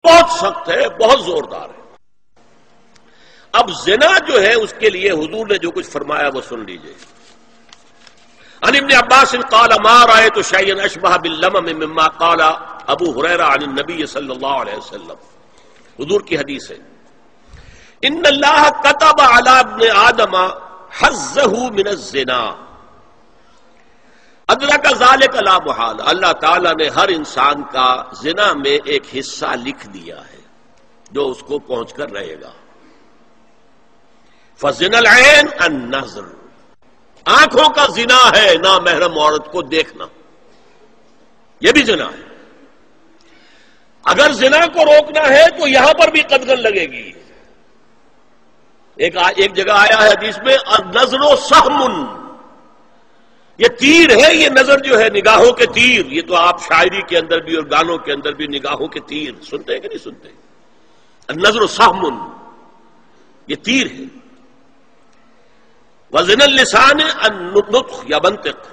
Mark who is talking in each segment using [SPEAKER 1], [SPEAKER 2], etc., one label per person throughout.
[SPEAKER 1] بہت سخت ہے، بہت زوردار ہے۔ اب زنا جو ہے اس کے لیے حضور نے جو کچھ فرمایا وہ سن لیجئے۔ عن ابن عباس قال ما رأيت شيئا اشبه باللمم مما قال ابو ہریرہ عن النبی صلی اللہ علیہ وسلم۔ حضور کی حدیث ہے، ان اللہ كتب على ابن آدم حظه من الزنا ادرک ذلك لا محال۔ اللہ تعالیٰ نے ہر انسان کا زنا میں ایک حصہ لکھ دیا ہے جو اس کو پہنچ کر رہے گا۔ فزنا العین النظر، آنکھوں کا زنا ہے نامحرم عورت کو دیکھنا، یہ بھی زنا ہے۔ اگر زنا کو روکنا ہے تو یہاں پر بھی قدغن لگے گی۔ ایک جگہ آیا ہے حدیث میں النظر سہم، یہ تیر ہے، یہ نظر جو ہے نگاہوں کے تیر۔ یہ تو آپ شاعری کے اندر بھی اور گانوں کے اندر بھی نگاہوں کے تیر سنتے ہیں کہ نہیں سنتے؟ النظر سہم، یہ تیر ہے۔ وزن اللسان النطق یا منطق،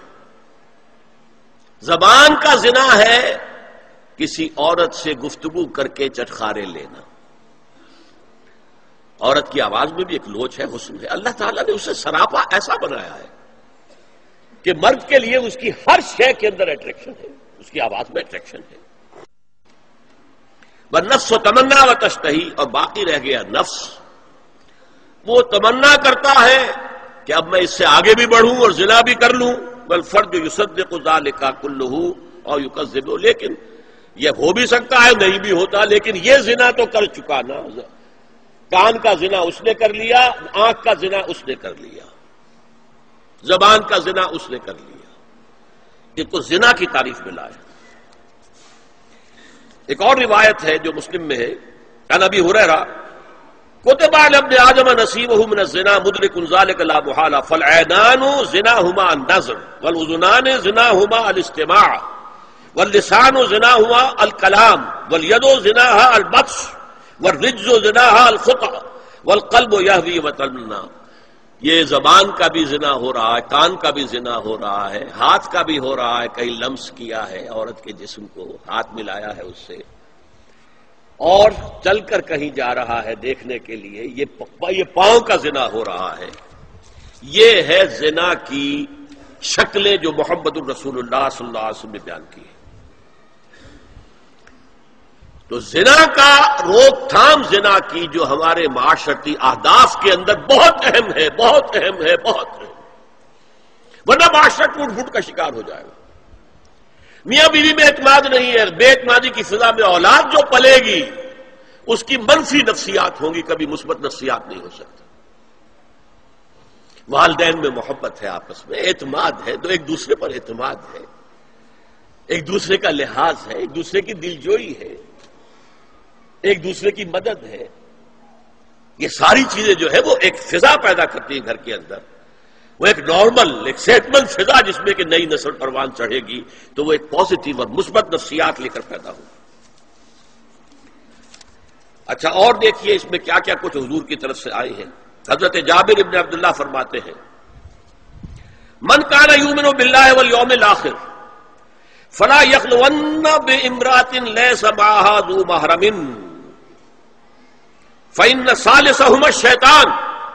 [SPEAKER 1] زبان کا زنا ہے کسی عورت سے گفتگو کر کے چٹخارے لینا۔ عورت کی آواز میں بھی ایک لوچ ہے، حسن ہے۔ اللہ تعالیٰ نے اسے سراپا ایسا بنایا ہے کہ مرد کے لیے اس کی ہر شے کے اندر اٹریکشن ہے، اس کی آواز میں اٹریکشن ہے۔ والنفس تمنا و تشتہی، اور باقی رہ گیا نفس، وہ تمنا کرتا ہے کہ اب میں اس سے آگے بھی بڑھوں اور زنا بھی کر لوں۔ والفرج یصدق ذلک کلہ اور یکذب، لیکن یہ ہو بھی سکتا ہے نہیں بھی ہوتا، لیکن یہ زنا تو کر چکا نا۔ کان کا زنا اس نے کر لیا، آنکھ کا زنا اس نے کر لیا، زبان کا زنا اس نے کر لیا۔ یہ تو زنا کی تعریف میں لایا۔ ایک اور روایت ہے جو مسلم میں ہے، عن ابی ہریرہ کتب علی ابن آدم نصیبہ من الزنا مدرک ذلک لا محالہ فالعینان زناہما النظر والاذنان زناہما الاستماع واللسان زناہما الکلام والید زناہا البطش والرجز زناہا الخطأ والقلب یہوی وتمنا۔ یہ زبان کا بھی زنا ہو رہا ہے، کان کا بھی زنا ہو رہا ہے، ہاتھ کا بھی ہو رہا ہے، کہیں لمس کیا ہے عورت کے جسم کو، ہاتھ ملایا ہے اس سے، اور چل کر کہیں جا رہا ہے دیکھنے کے لیے، یہ پاؤں کا زنا ہو رہا ہے۔ یہ ہے زنا کی شکلیں جو محمد الرسول اللہ صلی اللہ علیہ وسلم نے بیان کی ہے۔ تو زنا کا روک تھام، زنا کی جو ہمارے معاشرتی اہداف کے اندر بہت اہم ہے، بہت اہم ہے، بہت اہم، ورنہ معاشرہ ٹوٹ پھوٹ کا شکار ہو جائے گا۔ میاں بیوی میں اعتماد نہیں ہے، بے اعتمادی کی فضا میں اولاد جو پلے گی اس کی منفی نفسیات ہوں گی، کبھی مثبت نفسیات نہیں ہو سکتی۔ والدین میں محبت ہے، آپس میں اعتماد ہے، تو ایک دوسرے پر اعتماد ہے، ایک دوسرے کا لحاظ ہے، ایک دوسرے کی دلجوئی ہے، ایک دوسرے کی مدد ہے۔ یہ ساری چیزیں جو ہے وہ ایک فضا پیدا کرتی ہیں گھر کے اندر، وہ ایک نارمل، ایک صحت مند فضا جس میں کہ نئی نسل پروان چڑھے گی تو وہ ایک پازیٹیو اور مثبت نفسیات لے کر پیدا ہوگی۔ اچھا، اور دیکھیے اس میں کیا کیا کچھ حضور کی طرف سے آئے ہیں۔ حضرت جابر ابن عبداللہ فرماتے ہیں، من کان یؤمن باللہ والیوم الآخر فلا یخلون بامرأۃ لیس معها ذو محرم فإن ثالثہما الشیطان،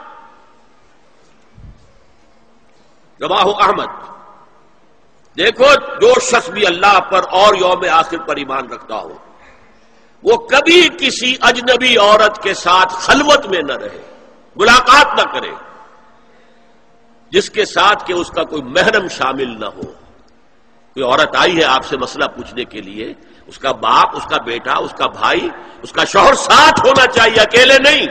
[SPEAKER 1] رواہ احمد۔ دیکھو، جو شخص بھی اللہ پر اور یوم آخر پر ایمان رکھتا ہو وہ کبھی کسی اجنبی عورت کے ساتھ خلوت میں نہ رہے، ملاقات نہ کرے جس کے ساتھ کہ اس کا کوئی محرم شامل نہ ہو۔ کوئی عورت آئی ہے آپ سے مسئلہ پوچھنے کے لیے، اس کا باپ، اس کا بیٹا، اس کا بھائی، اس کا شوہر ساتھ ہونا چاہیے، اکیلے نہیں،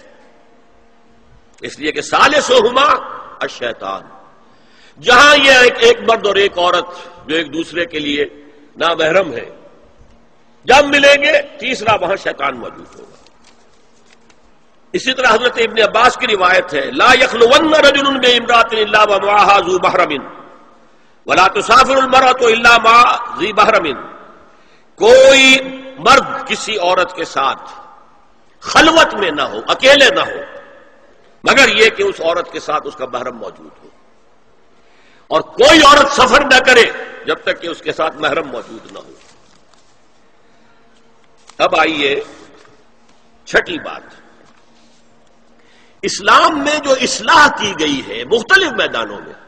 [SPEAKER 1] اس لیے کہ ثالثہما الشیطان۔ جہاں یہ ایک مرد اور ایک عورت جو ایک دوسرے کے لیے نامحرم ہے، جب ملیں گے تیسرا وہاں شیطان موجود ہوگا۔ اسی طرح حضرت ابن عباس کی روایت ہے، لا یخلون رجل بامرأۃ الا ومعها ذو محرم ولا تسافر المرأة الا مع ذی محرم۔ کوئی مرد کسی عورت کے ساتھ خلوت میں نہ ہو، اکیلے نہ ہو، مگر یہ کہ اس عورت کے ساتھ اس کا محرم موجود ہو، اور کوئی عورت سفر نہ کرے جب تک کہ اس کے ساتھ محرم موجود نہ ہو۔ اب آئیے چھٹی بات، اسلام میں جو اصلاح کی گئی ہے مختلف میدانوں میں،